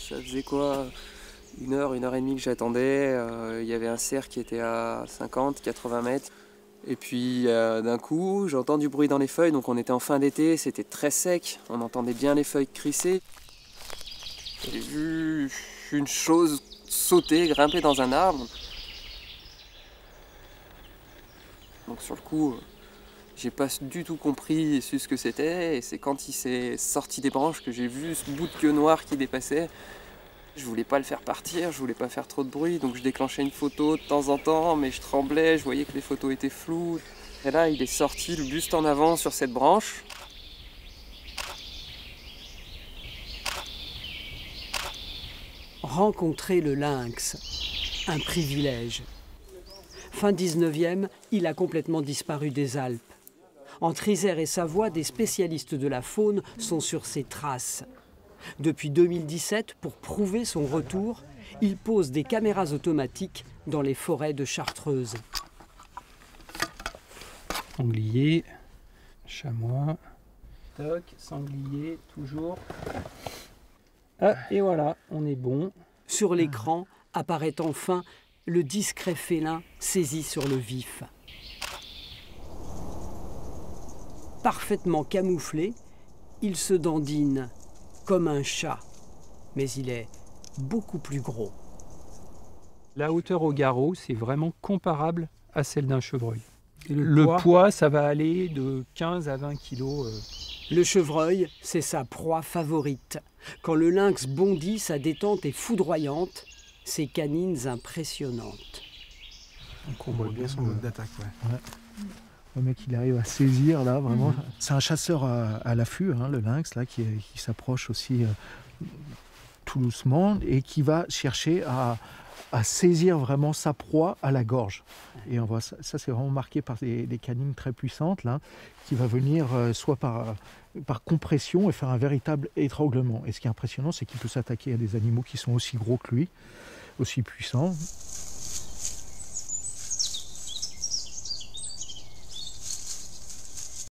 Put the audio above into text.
Ça faisait quoi, une heure et demie que j'attendais. Il y avait un cerf qui était à 50, 80 mètres. Et puis d'un coup, j'entends du bruit dans les feuilles. Donc on était en fin d'été, c'était très sec. On entendait bien les feuilles crisser. J'ai vu une chose sauter, grimper dans un arbre. Donc sur le coup, j'ai pas du tout compris et su ce que c'était. Et c'est quand il s'est sorti des branches que j'ai vu ce bout de queue noire qui dépassait. Je voulais pas le faire partir, je voulais pas faire trop de bruit, donc je déclenchais une photo de temps en temps, mais je tremblais, je voyais que les photos étaient floues. Et là, il est sorti le buste en avant sur cette branche. Rencontrer le lynx, un privilège. Fin 19e, il a complètement disparu des Alpes. Entre Isère et Savoie, des spécialistes de la faune sont sur ses traces. Depuis 2017, pour prouver son retour, il pose des caméras automatiques dans les forêts de Chartreuse. Sanglier, chamois, toc, sanglier, toujours. Ah, et voilà, on est bon. Sur l'écran apparaît enfin le discret félin saisi sur le vif. Parfaitement camouflé, il se dandine comme un chat, mais il est beaucoup plus gros. La hauteur au garrot, c'est vraiment comparable à celle d'un chevreuil. Le poids, ça va aller de 15 à 20 kilos. Le chevreuil, c'est sa proie favorite. Quand le lynx bondit, sa détente est foudroyante, ses canines impressionnantes. Donc on voit bien son mode d'attaque. Ouais. Ouais. Le mec, il arrive à saisir là, vraiment. C'est un chasseur à l'affût, hein, le lynx, là, qui s'approche aussi tout doucement et qui va chercher à saisir vraiment sa proie à la gorge. Et on voit ça, c'est vraiment marqué par des canines très puissantes, là, qui va venir soit par compression et faire un véritable étranglement. Et ce qui est impressionnant, c'est qu'il peut s'attaquer à des animaux qui sont aussi gros que lui, aussi puissants.